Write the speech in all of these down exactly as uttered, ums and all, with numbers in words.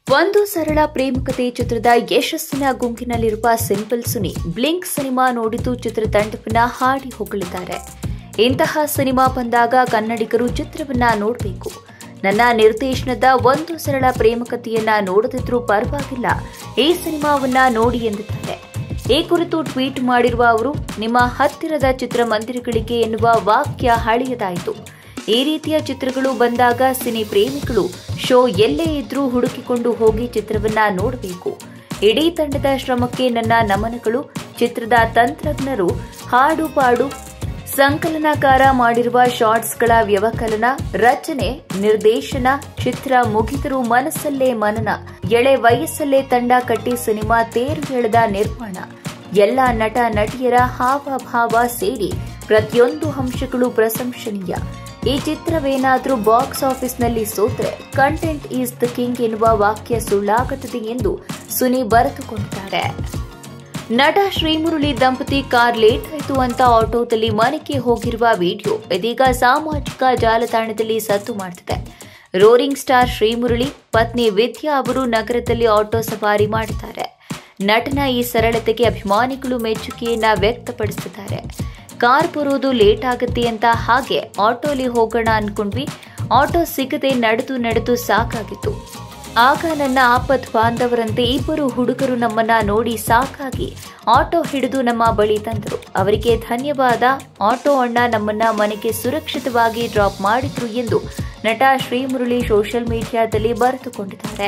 ಒಂದು ಸರಳ ಪ್ರೇಮಕತೆ ಚಿತ್ರದ ಯಶಸ್ಸಿನ ಗುಂಪಿನಲ್ಲಿರುವ ಸಿಂಪಲ್ ಸುನಿ ಬ್ಲಿಂಕ್ ಸಿನಿಮಾ ನೋಡಿದ್ದು ಚಿತ್ರತಂಡವನ್ನ ಹಾಡಿ ಹೊಗಳಿದ್ದಾರೆ. ಇಂತಹ ಸಿನಿಮಾ ಬಂದಾಗ ಕನ್ನಡಿಗರು ಚಿತ್ರವನ್ನ ನೋಡಬೇಕು. ನನ್ನ ನಿರ್ದೇಶನದ ಒಂದು ಸರಳ ಪ್ರೇಮಕತೆಯನ್ನ ನೋಡದಿದ್ರೂ ಪರವಾಗಿಲ್ಲ, ಈ ಸಿನಿಮಾವನ್ನ ನೋಡಿ ಎಂದಿದ್ದಾರೆ. ಈ ಕುರಿತು ಟ್ವೀಟ್ ಮಾಡಿರುವ ಅವರು, ನಿಮ್ಮ ಹತ್ತಿರದ ಚಿತ್ರಮಂದಿರಗಳಿಗೆ ಎನ್ನುವ ವಾಕ್ಯ ಹಳೆಯದಾಯಿತು. ಈ ರೀತಿಯ ಚಿತ್ರಗಳು ಬಂದಾಗ ಸಿನಿ ಪ್ರೇಮಿಗಳು ಶೋ ಎಲ್ಲೇ ಇದ್ರೂ ಹುಡುಕಿಕೊಂಡು ಹೋಗಿ ಚಿತ್ರವನ್ನ ನೋಡಬೇಕು. ಇಡೀ ತಂಡದ ಶ್ರಮಕ್ಕೆ ನನ್ನ ನಮನಗಳು. ಚಿತ್ರದ ತಂತ್ರಜ್ಞರು ಹಾಡು ಪಾಡು ಸಂಕಲನಕಾರ ಮಾಡಿರುವ ಶಾರ್ಟ್ಸ್ಗಳ ವ್ಯವಕಲನ, ರಚನೆ, ನಿರ್ದೇಶನ, ಚಿತ್ರ ಮುಗಿದರೂ ಮನಸ್ಸಲ್ಲೇ ಮನನ, ಎಳೆ ವಯಸ್ಸಲ್ಲೇ ತಂಡ ಕಟ್ಟಿ ಸಿನಿಮಾ ತೇರು ಎಳೆದ ನಿರ್ಮಾಣ, ಎಲ್ಲ ನಟ ನಟಿಯರ ಹಾವಭಾವ ಸೇರಿ ಪ್ರತಿಯೊಂದು ಅಂಶಗಳು ಪ್ರಶಂಸನೀಯ. ಈ ಚಿತ್ರವೇನಾದರೂ ಬಾಕ್ಸ್ ಆಫೀಸ್ನಲ್ಲಿ ಸೋತ್ರೆ ಕಂಟೆಂಟ್ ಈಸ್ ದ ಕಿಂಗ್ ಎನ್ನುವ ವಾಕ್ಯ ಸುಳ್ಳಾಗುತ್ತದೆ ಎಂದು ಸುನಿ ಬರೆದುಕೊಂಡಿದ್ದಾರೆ. ನಟ ಶ್ರೀಮುರಳಿ ದಂಪತಿ ಕಾರ್ ಲೇಟ್ ಆಯಿತು ಅಂತ ಆಟೋದಲ್ಲಿ ಮನೆಗೆ ಹೋಗಿರುವ ವಿಡಿಯೋ ಇದೀಗ ಸಾಮಾಜಿಕ ಜಾಲತಾಣದಲ್ಲಿ ಸದ್ದು ಮಾಡುತ್ತಿದೆ. ರೋರಿಂಗ್ ಸ್ಟಾರ್ ಶ್ರೀಮುರಳಿ ಪತ್ನಿ ವಿದ್ಯಾ ಅವರು ನಗರದಲ್ಲಿ ಆಟೋ ಸವಾರಿ ಮಾಡುತ್ತಾರೆ. ನಟನ ಈ ಸರಳತೆಗೆ ಅಭಿಮಾನಿಗಳು ಮೆಚ್ಚುಗೆಯನ್ನ ವ್ಯಕ್ತಪಡಿಸುತ್ತಿದ್ದಾರೆ. ಕಾರ್ ಬರೋದು ಲೇಟ್ ಆಗುತ್ತೆ ಅಂತ ಹಾಗೆ ಆಟೋಲಿ ಹೋಗೋಣ ಅನ್ಕೊಂಡ್ವಿ. ಆಟೋ ಸಿಗದೆ ನಡೆದು ನಡೆದು ಸಾಕಾಗಿತ್ತು. ಆಗ ನನ್ನ ಆಪತ್ ಬಾಂಧವರಂತೆ ಇಬ್ಬರು ಹುಡುಗರು ನಮ್ಮನ್ನ ನೋಡಿ ಸಾಕಾಗಿ ಆಟೋ ಹಿಡಿದು ನಮ್ಮ ಬಳಿ ತಂದರು. ಅವರಿಗೆ ಧನ್ಯವಾದ. ಆಟೋ ಅಣ್ಣ ನಮ್ಮನ್ನ ಮನೆಗೆ ಸುರಕ್ಷಿತವಾಗಿ ಡ್ರಾಪ್ ಮಾಡಿದ್ರು ಎಂದು ನಟ ಶ್ರೀಮುರಳಿ ಸೋಷಿಯಲ್ ಮೀಡಿಯಾದಲ್ಲಿ ಬರೆದುಕೊಂಡಿದ್ದಾರೆ.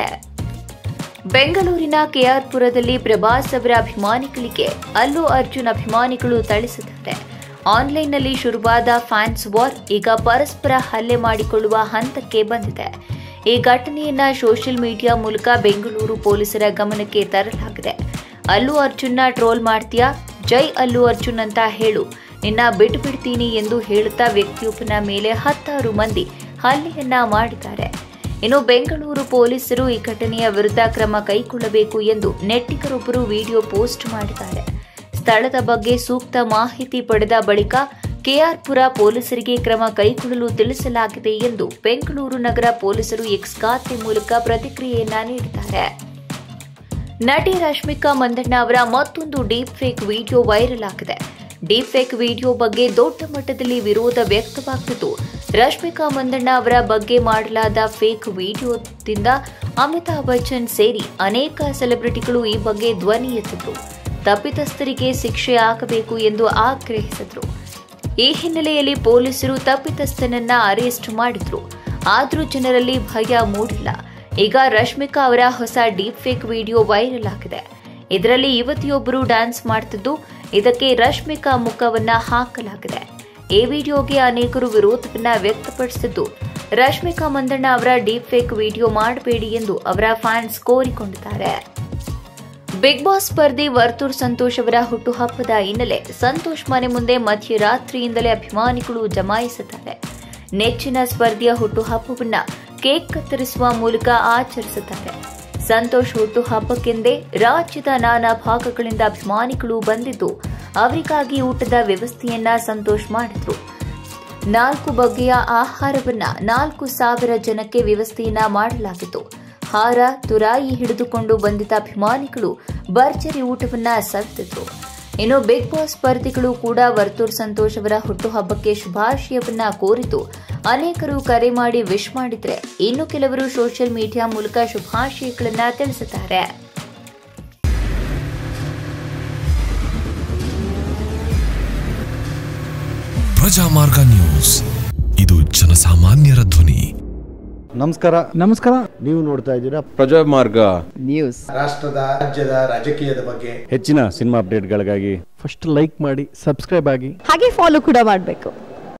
ಬೆಂಗಳೂರಿನ ಕೆಆರ್ಪುರದಲ್ಲಿ ಪ್ರಭಾಸ್ ಅವರ ಅಭಿಮಾನಿಗಳಿಗೆ ಅಲ್ಲು ಅರ್ಜುನ್ ಅಭಿಮಾನಿಗಳು ಥಳಿಸಿದ್ದಾರೆ. ಆನ್ಲೈನ್ನಲ್ಲಿ ಶುರುವಾದ ಫ್ಯಾನ್ಸ್ ವಾರ್ ಈಗ ಪರಸ್ಪರ ಹಲ್ಲೆ ಮಾಡಿಕೊಳ್ಳುವ ಹಂತಕ್ಕೆ ಬಂದಿದೆ. ಈ ಘಟನೆಯನ್ನ ಸೋಷಿಯಲ್ ಮೀಡಿಯಾ ಮೂಲಕ ಬೆಂಗಳೂರು ಪೊಲೀಸರ ಗಮನಕ್ಕೆ ತರಲಾಗಿದೆ. ಅಲ್ಲು ಅರ್ಜುನ್ನ ಟ್ರೋಲ್ ಮಾಡ್ತೀಯಾ, ಜೈ ಅಲ್ಲು ಅರ್ಜುನ್ ಅಂತ ಹೇಳು, ನಿನ್ನ ಬಿಟ್ಟು ಬಿಡ್ತೀನಿ ಎಂದು ಹೇಳುತ್ತಾ ವ್ಯಕ್ತಿಯೊಬ್ಬನ ಮೇಲೆ ಹತ್ತಾರು ಮಂದಿ ಹಲ್ಲೆಯನ್ನ ಮಾಡಿದ್ದಾರೆ. ಇನ್ನು ಬೆಂಗಳೂರು ಪೊಲೀಸರು ಈ ಘಟನೆಯ ವಿರುದ್ಧ ಕ್ರಮ ಕೈಗೊಳ್ಳಬೇಕು ಎಂದು ನೆಟ್ಟಿಗರೊಬ್ಬರು ವಿಡಿಯೋ ಪೋಸ್ಟ್ ಮಾಡಿದ್ದಾರೆ. ಸ್ಥಳದ ಬಗ್ಗೆ ಸೂಕ್ತ ಮಾಹಿತಿ ಪಡೆದ ಬಳಿಕ ಕೆಆರ್ಪುರ ಪೊಲೀಸರಿಗೆ ಕ್ರಮ ಕೈಗೊಳ್ಳಲು ತಿಳಿಸಲಾಗಿದೆ ಎಂದು ಬೆಂಗಳೂರು ನಗರ ಪೊಲೀಸರು ಎಕ್ಸ್ ಖಾತೆ ಮೂಲಕ ಪ್ರತಿಕ್ರಿಯೆಯನ್ನ ನೀಡಿದ್ದಾರೆ. ನಟಿ ರಶ್ಮಿಕಾ ಮಂದಣ್ಣ ಅವರ ಮತ್ತೊಂದು ಡೀಪ್ ಫೇಕ್ ವಿಡಿಯೋ ವೈರಲ್ ಆಗಿದೆ. ಡೀಪ್ ಫೇಕ್ ವಿಡಿಯೋ ಬಗ್ಗೆ ದೊಡ್ಡ ಮಟ್ಟದಲ್ಲಿ ವಿರೋಧ ವ್ಯಕ್ತವಾಗುತ್ತಿದ್ದು, ರಶ್ಮಿಕಾ ಮಂದಣ್ಣ ಅವರ ಬಗ್ಗೆ ಮಾಡಲಾದ ಫೇಕ್ ವಿಡಿಯೋದಿಂದ ಅಮಿತಾಬ್ ಬಚ್ಚನ್ ಸೇರಿ ಅನೇಕ ಸೆಲೆಬ್ರಿಟಿಗಳು ಈ ಬಗ್ಗೆ ಧ್ವನಿ ಎತ್ತಿದ್ರು. ತಪ್ಪಿತಸ್ಥರಿಗೆ ಶಿಕ್ಷೆ ಆಗಬೇಕು ಎಂದು ಆಗ್ರಹಿಸಿದ್ರು. ಈ ಹಿನ್ನೆಲೆಯಲ್ಲಿ ಪೊಲೀಸರು ತಪ್ಪಿತಸ್ಥನನ್ನ ಅರೆಸ್ಟ್ ಮಾಡಿದ್ರು. ಆದರೂ ಜನರಲ್ಲಿ ಭಯ ಮೂಡಿಲ್ಲ. ಈಗ ರಶ್ಮಿಕಾ ಅವರ ಹೊಸ ಡೀಪ್ ಫೇಕ್ ವಿಡಿಯೋ ವೈರಲ್ ಆಗಿದೆ. ಇದರಲ್ಲಿ ಯುವತಿಯೊಬ್ಬರು ಡ್ಯಾನ್ಸ್ ಮಾಡ್ತಿದ್ದು, ಇದಕ್ಕೆ ರಶ್ಮಿಕಾ ಮುಖವನ್ನ ಹಾಕಲಾಗಿದೆ. ಈ ವಿಡಿಯೋಗೆ ಅನೇಕರು ವಿರೋಧವನ್ನ ವ್ಯಕ್ತಪಡಿಸಿದ್ದು, ರಶ್ಮಿಕಾ ಮಂದಣ್ಣ ಅವರ ಡೀಪ್ ಫೇಕ್ ವಿಡಿಯೋ ಮಾಡಬೇಡಿ ಎಂದು ಅವರ ಫ್ಯಾನ್ಸ್ ಕೋರಿಕೊಂಡಿದ್ದಾರೆ. ಬಿಗ್ ಬಾಸ್ ಸ್ಪರ್ಧಿ ವರ್ತೂರ್ ಸಂತೋಷ್ ಅವರ ಹುಟ್ಟುಹಬ್ಬದ ಹಿನ್ನೆಲೆ ಸಂತೋಷ್ ಮನೆ ಮುಂದೆ ಮಧ್ಯರಾತ್ರಿಯಿಂದಲೇ ಅಭಿಮಾನಿಗಳು ಜಮಾಯಿಸುತ್ತಾರೆ. ನೆಚ್ಚಿನ ಸ್ಪರ್ಧಿಯ ಹುಟ್ಟುಹಬ್ಬವನ್ನ ಕೇಕ್ ಕತ್ತರಿಸುವ ಮೂಲಕ ಆಚರಿಸುತ್ತಾರೆ. ಸಂತೋಷ್ ಹುಟ್ಟುಹಬ್ಬಕ್ಕೆಂದೇ ರಾಜ್ಯದ ನಾನಾ ಭಾಗಗಳಿಂದ ಅಭಿಮಾನಿಗಳು ಬಂದಿದ್ದು, ಅವರಿಗಾಗಿ ಊಟದ ವ್ಯವಸ್ಥೆಯನ್ನ ಸಂತೋಷ್ ಮಾಡಿದ್ರು. ನಾಲ್ಕು ಬಗೆಯ ಆಹಾರವನ್ನ ನಾಲ್ಕು ಸಾವಿರ ಜನಕ್ಕೆ ವ್ಯವಸ್ಥೆಯನ್ನ ಮಾಡಲಾಗಿತ್ತು. ಹಾರ ತುರಾಯಿ ಹಿಡಿದುಕೊಂಡು ಬಂದಿದ್ದ ಅಭಿಮಾನಿಗಳು ಭರ್ಜರಿ ಊಟವನ್ನ ಸವಿಸಿದ್ರು. ಇನ್ನು ಬಿಗ್ ಬಾಸ್ ಸ್ಪರ್ಧಿಗಳು ಕೂಡ ವರ್ತೂರ್ ಸಂತೋಷ್ ಅವರ ಹುಟ್ಟುಹಬ್ಬಕ್ಕೆ ಶುಭಾಶಯವನ್ನ ಕೋರಿದ್ದು, ಅನೇಕರು ಕರೆ ಮಾಡಿ ವಿಶ್ ಮಾಡಿದ್ರೆ, ಇನ್ನು ಕೆಲವರು ಸೋಷಿಯಲ್ ಮೀಡಿಯಾ ಮೂಲಕ ಶುಭಾಶಯಗಳನ್ನ ತಿಳಿಸಿದ್ದಾರೆ. ಪ್ರಜಾಮಾರ್ಗ ನ್ಯೂಸ್, ಇದು ಜನಸಾಮಾನ್ಯರ ಧ್ವನಿ. ನಮಸ್ಕಾರ ನಮಸ್ಕಾರ ನೀವು ನೋಡ್ತಾ ಇದ್ದೀರಾ ಪ್ರಜಾಮಾರ್ಗ ನ್ಯೂಸ್. ರಾಷ್ಟ್ರದ ರಾಜ್ಯದ ರಾಜಕೀಯದ ಬಗ್ಗೆ ಹೆಚ್ಚಿನ ಸಿನಿಮಾ ಅಪ್ಡೇಟ್ಗಳಿಗಾಗಿ ಫಸ್ಟ್ ಲೈಕ್ ಮಾಡಿ, ಸಬ್ಸ್ಕ್ರೈಬ್ ಆಗಿ, ಹಾಗೆ ಫಾಲೋ ಕೂಡ ಮಾಡಬೇಕು.